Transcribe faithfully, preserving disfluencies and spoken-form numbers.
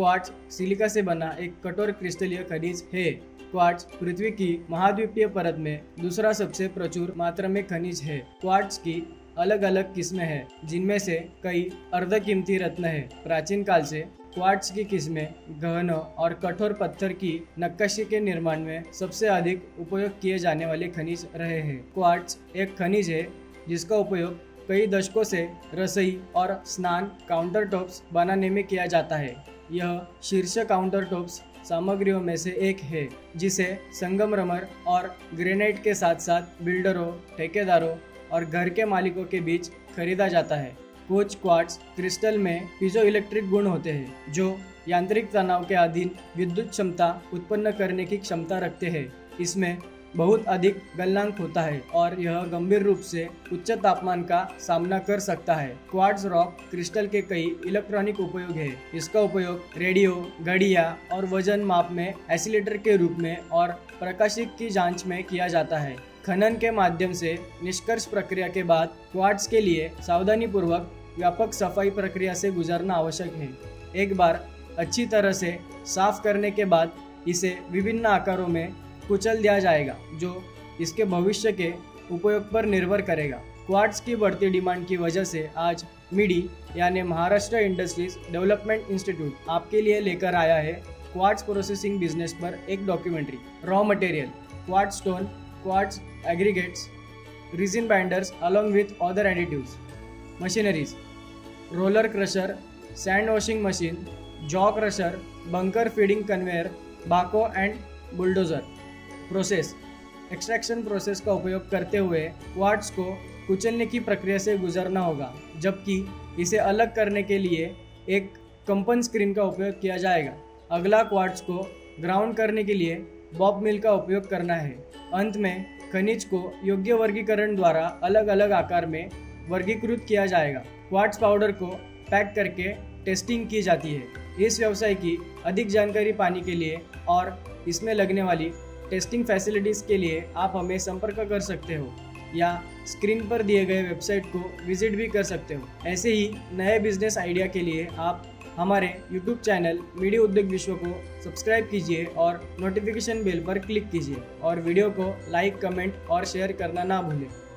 Quartz silica से बना एक कठोर क्रिस्टलीय खनिज है। क्वार्ट्ज पृथ्वी की महाद्वीपीय परत में दूसरा सबसे प्रचुर मात्रा में खनिज है। क्वार्ट्ज की अलग अलग किस्में हैं, जिनमें से कई अर्धकीमती रत्न है। प्राचीन काल से क्वार्ट्ज की किस्में गहन और कठोर पत्थर की नक्काशी के निर्माण में सबसे अधिक उपयोग किए जाने वाले खनिज रहे हैं। क्वार्ट्ज एक खनिज है जिसका उपयोग कई दशकों से रसोई और स्नान काउंटर टॉप्स बनाने में किया जाता है। यह शीर्ष काउंटर टॉप्स सामग्रियों में से एक है जिसे संगमरमर और ग्रेनाइट के साथ साथ बिल्डरों, ठेकेदारों और घर के मालिकों के बीच खरीदा जाता है। कुछ क्वार्ट्ज क्रिस्टल में पीजो इलेक्ट्रिक गुण होते हैं जो यांत्रिक तनाव के अधीन विद्युत क्षमता उत्पन्न करने की क्षमता रखते हैं। इसमें बहुत अधिक गलनांक होता है और यह गंभीर रूप से उच्च तापमान का सामना कर सकता है। क्वार्ट्ज रॉक क्रिस्टल के कई इलेक्ट्रॉनिक उपयोग है। इसका उपयोग रेडियो, घड़ियां और वजन माप में एसिलेटर के रूप में और प्रकाशिक की जांच में किया जाता है। खनन के माध्यम से निष्कर्ष प्रक्रिया के बाद क्वार्ट्ज के लिए सावधानी पूर्वक व्यापक सफाई प्रक्रिया से गुजरना आवश्यक है। एक बार अच्छी तरह से साफ करने के बाद इसे विभिन्न आकारों में कुचल दिया जाएगा, जो इसके भविष्य के उपयोग पर निर्भर करेगा। क्वार्ट्ज की बढ़ती डिमांड की वजह से आज मिडी यानी महाराष्ट्र इंडस्ट्रीज डेवलपमेंट इंस्टीट्यूट आपके लिए लेकर आया है क्वार्ट्ज प्रोसेसिंग बिजनेस पर एक documentary. Raw material quartz stone, quartz aggregates, resin binders along with other additives. Machineries: roller crusher, sand washing machine, jaw crusher, bunker feeding conveyor, backhoe and bulldozer. Process: extraction process का उपयोग करते हुए quartz को कुचलने की प्रक्रिया से गुजरना होगा, जबकि इसे अलग करने के लिए एक कंपन स्क्रीन का उपयोग किया जाएगा। अगला क्वार्ट्ज को ग्राउंड करने के लिए बॉब मिल का उपयोग करना है। अंत में खनिज को योग्य वर्गीकरण द्वारा अलग अलग आकार में वर्गीकृत किया जाएगा। क्वार्ट्ज पाउडर को पैक करके टेस्टिंग की जाती है। इस व्यवसाय की अधिक जानकारी पाने के लिए और इसमें लगने वाली टेस्टिंग फैसिलिटीज़ के लिए आप हमें संपर्क कर सकते हो या स्क्रीन पर दिए गए वेबसाइट को विजिट भी कर सकते हो। ऐसे ही नए बिजनेस आइडिया के लिए आप हमारे यूट्यूब चैनल मिडी उद्योग विश्व को सब्सक्राइब कीजिए और नोटिफिकेशन बेल पर क्लिक कीजिए और वीडियो को लाइक, कमेंट और शेयर करना ना भूलें।